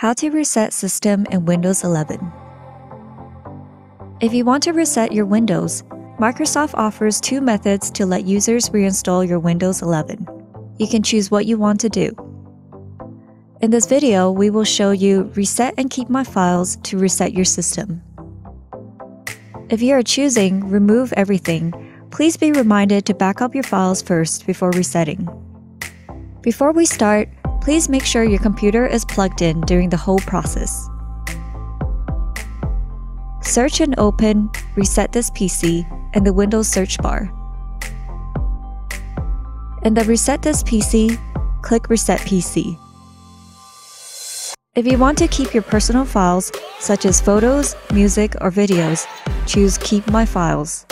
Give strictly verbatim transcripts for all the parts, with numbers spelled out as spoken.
How to reset system in Windows eleven. If you want to reset your Windows, Microsoft offers two methods to let users reinstall your Windows eleven. You can choose what you want to do. In this video, we will show you Reset and Keep My Files to reset your system. If you are choosing Remove Everything, please be reminded to back up your files first before resetting. Before we start, please make sure your computer is plugged in during the whole process. Search and open Reset This P C in the Windows search bar. In the Reset This P C, click Reset P C. If you want to keep your personal files, such as photos, music, or videos, choose Keep My Files.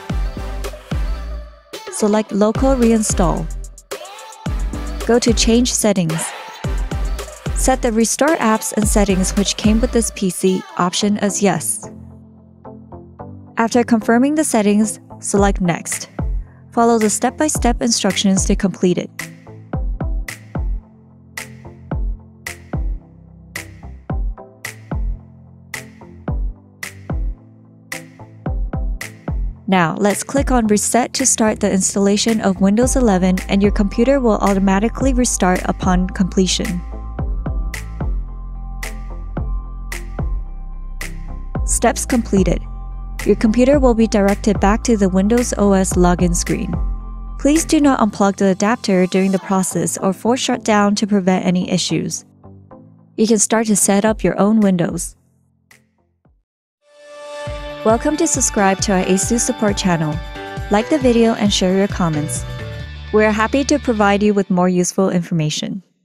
Select Local Reinstall. Go to Change Settings. Set the Restore Apps and Settings which came with this P C option as Yes. After confirming the settings, select Next. Follow the step-by-step instructions to complete it. Now, let's click on Reset to start the installation of Windows eleven, and your computer will automatically restart upon completion. Steps completed. Your computer will be directed back to the Windows O S login screen. Please do not unplug the adapter during the process or force shut down to prevent any issues. You can start to set up your own Windows. Welcome to subscribe to our ASUS support channel. Like the video and share your comments. We are happy to provide you with more useful information.